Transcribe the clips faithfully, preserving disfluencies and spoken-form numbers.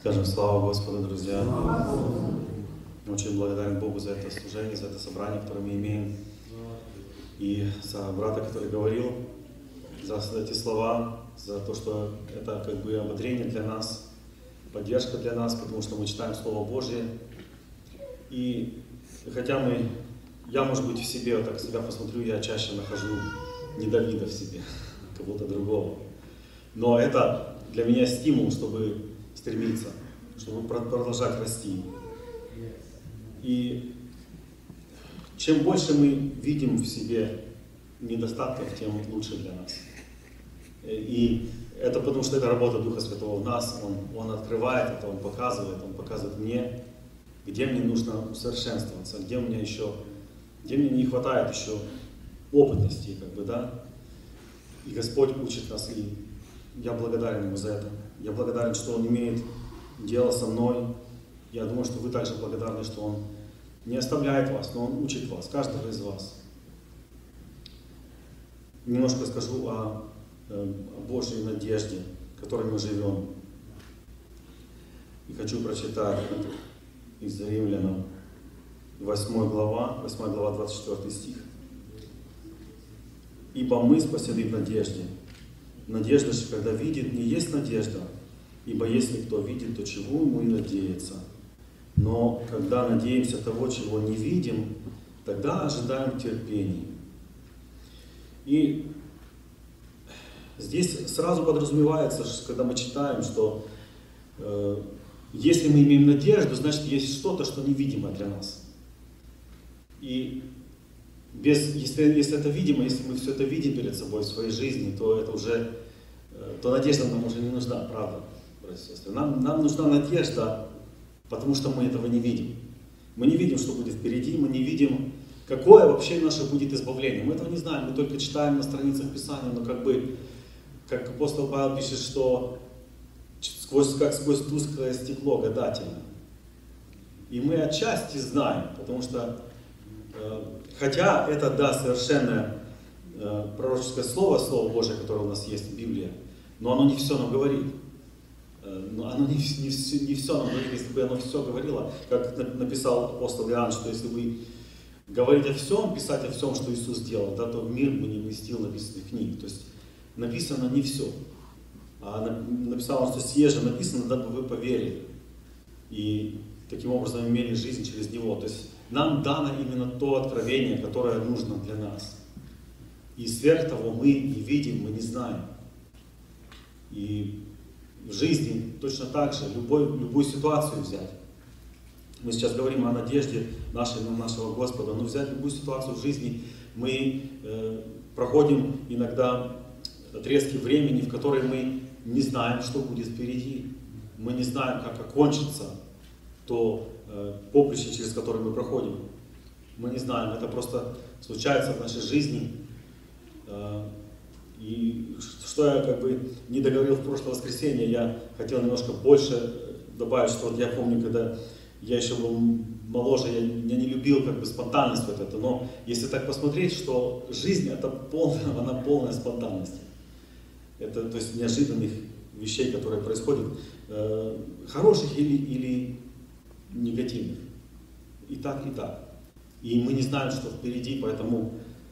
Скажем слава Господу, друзья. Очень благодарен Богу за это служение, за это собрание, которое мы имеем. И за брата, который говорил, за эти слова, за то, что это как бы ободрение для нас, поддержка для нас, потому что мы читаем Слово Божье. И хотя мы, я, может быть, в себе, вот так себя посмотрю, я чаще нахожу не Давида в себе, кого-то другого. Но это для меня стимул, чтобы стремиться, чтобы продолжать расти. И чем больше мы видим в себе недостатков, тем лучше для нас. И это потому, что это работа Духа Святого в нас. Он, он открывает это, Он показывает, Он показывает мне, где мне нужно усовершенствоваться, где у меня еще, где мне не хватает еще опытности, как бы, да. И Господь учит нас, и я благодарен Ему за это. Я благодарен, что Он имеет дело со мной. Я думаю, что вы также благодарны, что Он не оставляет вас, но Он учит вас, каждого из вас. Немножко скажу о, о Божьей надежде, в которой мы живем. И хочу прочитать из Римлянам восьмая глава, восьмая глава, двадцать четвёртый стих. «Ибо мы спасены в надежде. Надежда же, когда видит, не есть надежда. Ибо если кто видит, то чего ему и надеяться. Но когда надеемся того, чего не видим, тогда ожидаем терпения». И здесь сразу подразумевается, когда мы читаем, что э, если мы имеем надежду, значит есть что-то, что невидимо для нас. И без, если, если это видимо, если мы все это видим перед собой в своей жизни, то это уже, э, то надежда нам уже не нужна, правда, братья и сестры. Нам, нам нужна надежда, потому что мы этого не видим. Мы не видим, что будет впереди, мы не видим, какое вообще наше будет избавление. Мы этого не знаем, мы только читаем на страницах Писания, но как бы, как апостол Павел пишет, что сквозь, как сквозь тусклое стекло гадательно. И мы отчасти знаем, потому что, э, хотя это, да, совершенное э, пророческое слово, Слово Божие, которое у нас есть в Библии, но оно не все нам говорит. Но оно не, не, все, не все нам говорит. Если бы оно все говорило, как написал апостол Иоанн, что если бы говорить о всем, писать о всем, что Иисус сделал, да, то мир бы не вместил написанных книг. То есть написано не все. А написал он, что сие же написано, дабы вы поверили. И таким образом имели жизнь через него. То есть нам дано именно то откровение, которое нужно для нас. И сверх того мы не видим, мы не знаем. И в жизни точно так же, любой, любую ситуацию взять. Мы сейчас говорим о надежде нашей на нашего Господа, но взять любую ситуацию в жизни, мы э, проходим иногда отрезки времени, в которые мы не знаем, что будет впереди. Мы не знаем, как окончится то э, поприще, через которое мы проходим. Мы не знаем, это просто случается в нашей жизни. Э, И что я как бы не договорил в прошлое воскресенье, я хотел немножко больше добавить, что вот я помню, когда я еще был моложе, я, я не любил как бы спонтанность вот эту, но если так посмотреть, что жизнь это полная, она полная спонтанность. Это, то есть, неожиданных вещей, которые происходят, э, хороших или, или негативных. И так, и так. И мы не знаем, что впереди, поэтому...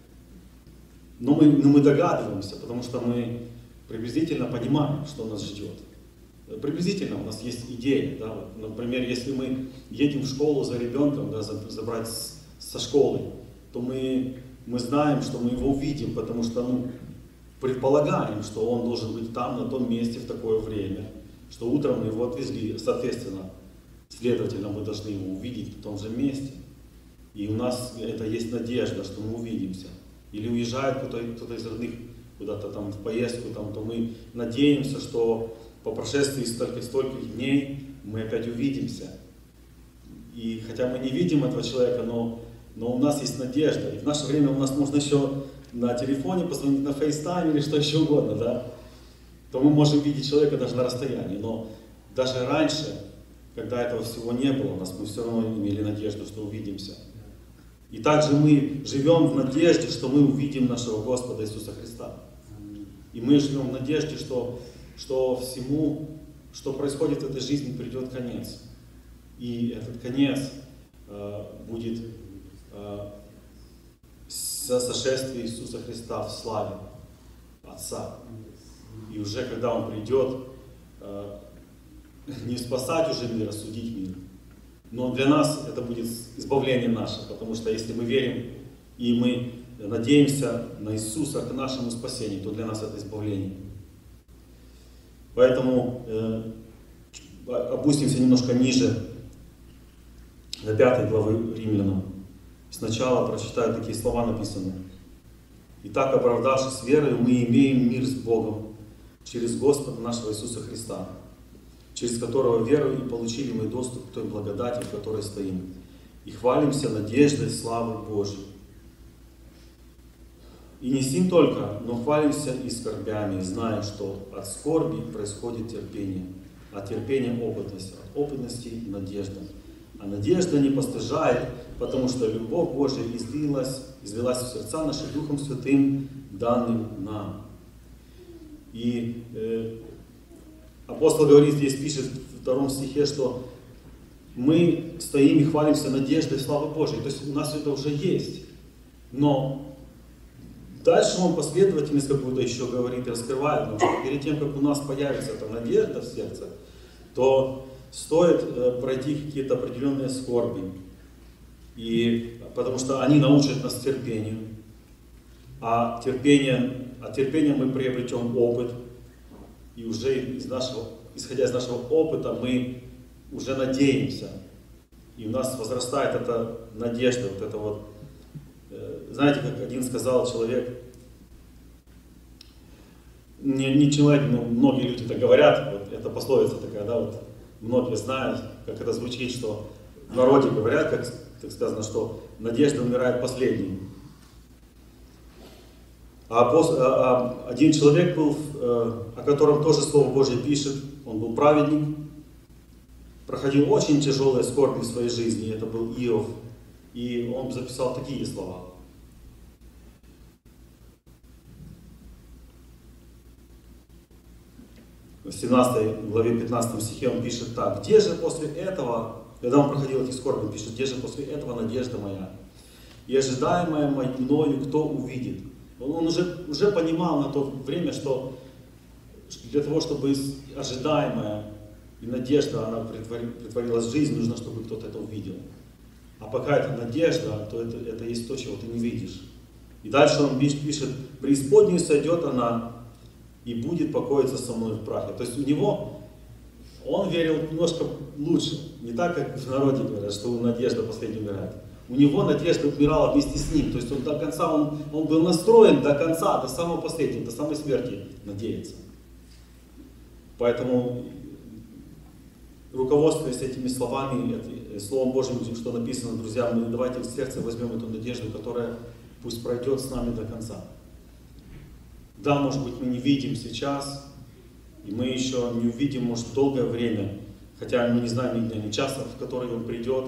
Но мы, но мы догадываемся, потому что мы приблизительно понимаем, что нас ждет. Приблизительно у нас есть идея. Да? Вот, например, если мы едем в школу за ребенком, да, забрать с, со школы, то мы, мы знаем, что мы его увидим, потому что ну, предполагаем, что он должен быть там, на том месте, в такое время. Что утром мы его отвезли, соответственно, следовательно, мы должны его увидеть в том же месте. И у нас это есть надежда, что мы увидимся. Или уезжает кто-то, кто-то из родных куда-то там в поездку, там, то мы надеемся, что по прошествии стольких-стольких дней мы опять увидимся. И хотя мы не видим этого человека, но, но у нас есть надежда. И в наше время у нас можно еще на телефоне позвонить на FaceTime или что еще угодно, да? То мы можем видеть человека даже на расстоянии. Но даже раньше, когда этого всего не было, у нас мы все равно имели надежду, что увидимся. И также мы живем в надежде, что мы увидим нашего Господа Иисуса Христа. И мы живем в надежде, что, что всему что происходит в этой жизни, придет конец. И этот конец э, будет э, со сошествия Иисуса Христа в славе Отца. И уже когда Он придет, э, не спасать уже мир, а судить мир. Но для нас это будет избавление наше, потому что если мы верим и мы надеемся на Иисуса к нашему спасению, то для нас это избавление. Поэтому э, опустимся немножко ниже, до пятой главы Римлянам. Сначала прочитаю такие слова написаны. «Итак, оправдавшись верой, мы имеем мир с Богом через Господа нашего Иисуса Христа, через которого верою и получили мы доступ к той благодати, в которой стоим, и хвалимся надеждой славы Божьей. И не сим только, но хвалимся и скорбями, зная, что от скорби происходит терпение, от терпения опытность, от опытности надежда. А надежда не постыжает, потому что любовь Божия излилась, излилась в сердца наши Духом Святым, данным нам». И э, апостол говорит здесь, пишет в втором стихе, что мы стоим и хвалимся надеждой славы Божией. То есть у нас это уже есть. Но дальше он последовательность какую-то еще говорит и раскрывает, потому что перед тем, как у нас появится эта надежда в сердце, то стоит э, пройти какие-то определенные скорби. И, потому что они научат нас терпению. А терпение, от терпения мы приобретем опыт. И уже из нашего, исходя из нашего опыта мы уже надеемся. И у нас возрастает эта надежда, вот это вот. Э, знаете, как один сказал человек, не, не человек, но многие люди так говорят, вот это пословица такая, да, вот. Многие знают, как это звучит, что в народе говорят, как, как сказано, что надежда умирает последней. А, апост... а один человек был, о котором тоже Слово Божье пишет, он был праведник, проходил очень тяжелые скорби в своей жизни, это был Иов. И он записал такие слова. В семнадцатой главе пятнадцатом стихе он пишет так: «Где же после этого, когда он проходил эти скорби, он пишет, где же после этого надежда моя, и ожидаемая мною кто увидит?» Он, он уже, уже понимал на то время, что для того, чтобы ожидаемая и надежда, она притворилась в жизнь, нужно, чтобы кто-то это увидел. А пока это надежда, то это, это есть то, чего ты не видишь. И дальше он пишет: «Преисподнюю сойдет она, и будет покоиться со мной в прахе». То есть у него, он верил немножко лучше. Не так, как в народе говорят, что надежда последняя умирает. У него надежда умирала вместе с ним. То есть он до конца, он, он был настроен до конца, до самого последнего, до самой смерти надеяться. Поэтому, руководствуясь этими словами, Словом Божьим, что написано, друзья, мы давайте в сердце возьмем эту надежду, которая пусть пройдет с нами до конца. Да, может быть, мы не видим сейчас, и мы еще не увидим, может, долгое время, хотя мы не знаем ни дня, ни часа, в который Он придет.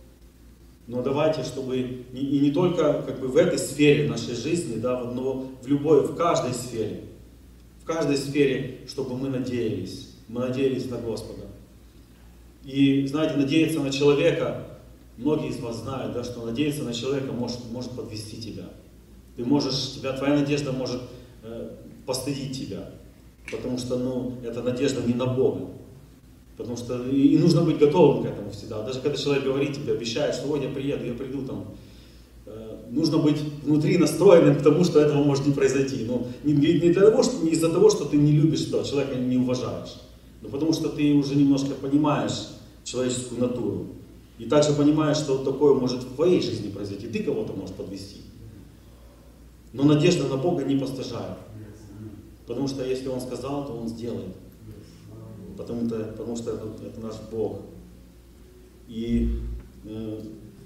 Но давайте, чтобы и, и не только как бы в этой сфере нашей жизни, да, но в любой, в каждой сфере, в каждой сфере, чтобы мы надеялись, мы надеялись на Господа. И, знаете, надеяться на человека, многие из вас знают, да, что надеяться на человека может, может подвести тебя. Ты можешь, тебя, твоя надежда может э, постыдить тебя, потому что, ну, эта надежда не на Бога. Потому что и нужно быть готовым к этому всегда. Даже когда человек говорит тебе, обещает, что ой, я приеду, я приду, там, э, нужно быть внутри настроенным к тому, что этого может не произойти. Но не, не, для того, что, не из-за того, что ты не любишь этого человека, не уважаешь, но потому что ты уже немножко понимаешь человеческую натуру. И также понимаешь, что такое может в твоей жизни произойти. Ты кого-то можешь подвести. Но надежда на Бога не постыжает. Потому что если Он сказал, то Он сделает. Потому, -то, потому что это, это наш Бог. И э,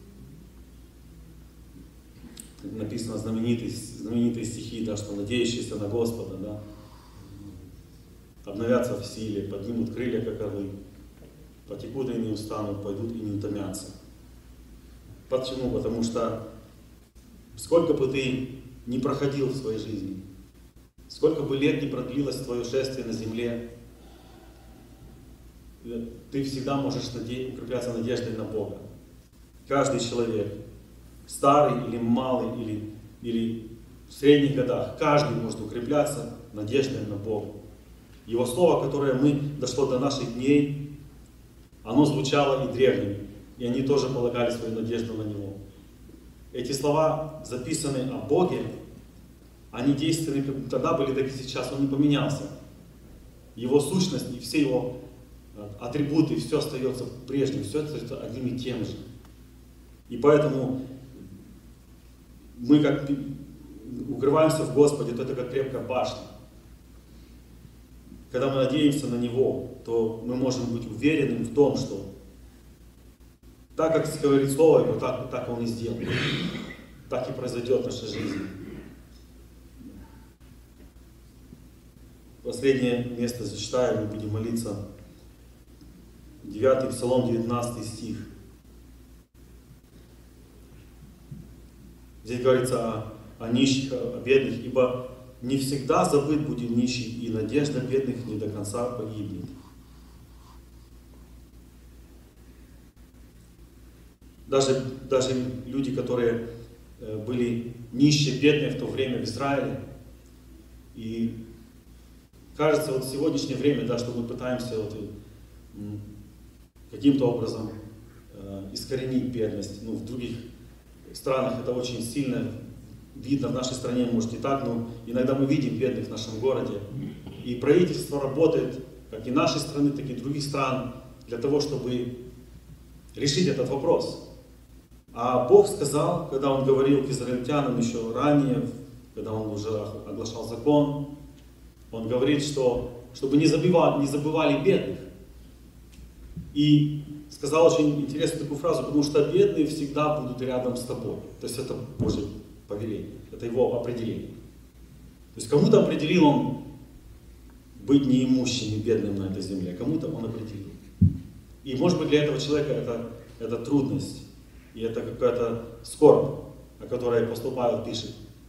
написано знаменитые, знаменитые стихи, да, что надеющиеся на Господа, да, обновятся в силе, поднимут крылья, как орлы, потекут и не устанут, пойдут и не утомятся. Почему? Потому что сколько бы ты ни проходил в своей жизни, сколько бы лет ни продлилось твое шествие на земле, ты всегда можешь наде... укрепляться надеждой на Бога. Каждый человек, старый или малый, или, или в средних годах, каждый может укрепляться надеждой на Бога. Его слово, которое мы дошло до наших дней, оно звучало и древним, и они тоже полагали свою надежду на Него. Эти слова записаны о Боге, они действенны, как тогда были, так и сейчас, Он не поменялся. Его сущность и все Его атрибуты, все остается прежним, все остается одним и тем же. И поэтому мы как укрываемся в Господе, то это как крепкая башня. Когда мы надеемся на Него, то мы можем быть уверенными в том, что так, как говорит Слово Его, так, так Он и сделает. Так и произойдет в нашей жизни. Последнее место зачитаю, мы будем молиться. девятый Псалом, девятнадцатый стих. Здесь говорится о, о нищих, о бедных, ибо не всегда забыт будет нищий, и надежда бедных не до конца погибнет. Даже, даже люди, которые были нищие, бедные в то время в Израиле, и кажется, вот в сегодняшнее время, да, что мы пытаемся вот, каким-то образом э, искоренить бедность. Ну, в других странах это очень сильно видно, в нашей стране, может, не так, но иногда мы видим бедных в нашем городе. И правительство работает, как и нашей страны, так и других стран, для того, чтобы решить этот вопрос. А Бог сказал, когда Он говорил к израильтянам еще ранее, когда Он уже оглашал закон, Он говорит, что чтобы не забывали, не забывали бедных. И сказал очень интересную такую фразу, потому что бедные всегда будут рядом с тобой. То есть это Божье повеление, это Его определение. То есть кому-то определил Он быть неимущим и бедным на этой земле, кому-то Он определил. И может быть для этого человека это, это трудность, и это какая-то скорбь, о которой апостол Павел пишет.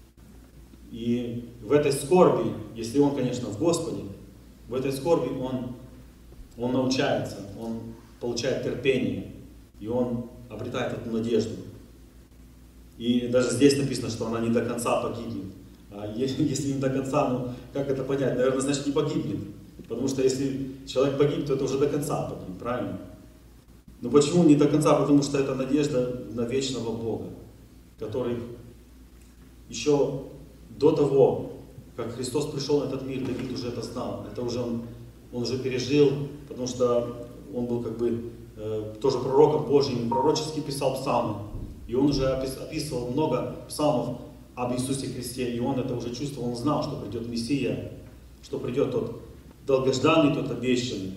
И в этой скорби, если он, конечно, в Господе, в этой скорби он, он научается, он получает терпение, и он обретает эту надежду. И даже здесь написано, что она не до конца погибнет. А если не до конца, ну как это понять? Наверное, значит не погибнет. Потому что если человек погиб, то это уже до конца погиб, правильно? Но почему не до конца? Потому что это надежда на вечного Бога, который еще до того, как Христос пришел на этот мир, Давид уже это знал. Это уже он, он уже пережил, потому что он был как бы э, тоже пророком Божьим, пророчески писал псалмы. И он уже описывал много псалмов об Иисусе Христе, и он это уже чувствовал, он знал, что придет Мессия, что придет тот долгожданный, тот обещанный,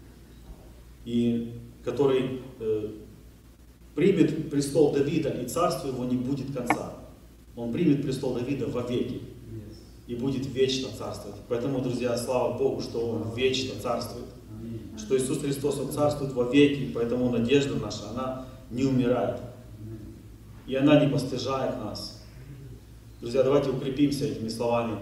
и который э, примет престол Давида, и царство его не будет конца. Он примет престол Давида вовеки и будет вечно царствовать. Поэтому, друзья, слава Богу, что Он вечно царствует. Что Иисус Христос, Он царствует вовеки, поэтому надежда наша, она не умирает. И она не постижает нас. Друзья, давайте укрепимся этими словами.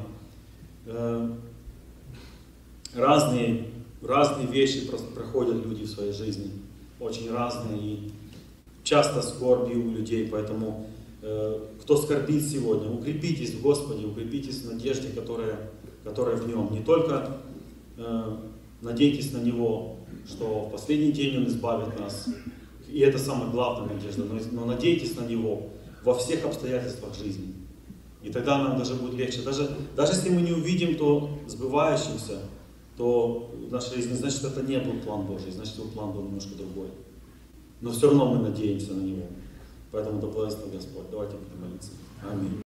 Разные, разные вещи проходят люди в своей жизни. Очень разные. И часто скорби у людей, поэтому кто скорбит сегодня, укрепитесь в Господе, укрепитесь в надежде, которая, которая в Нем. Не только э, надейтесь на Него, что в последний день Он избавит нас, и это самая главная надежда, но, но надейтесь на Него во всех обстоятельствах жизни. И тогда нам даже будет легче. Даже, даже если мы не увидим то сбывающимся, то в нашей жизни, значит, это не был план Божий, значит, его план был немножко другой. Но все равно мы надеемся на Него. Поэтому да благословит Господь. Давайте будем молиться. Аминь.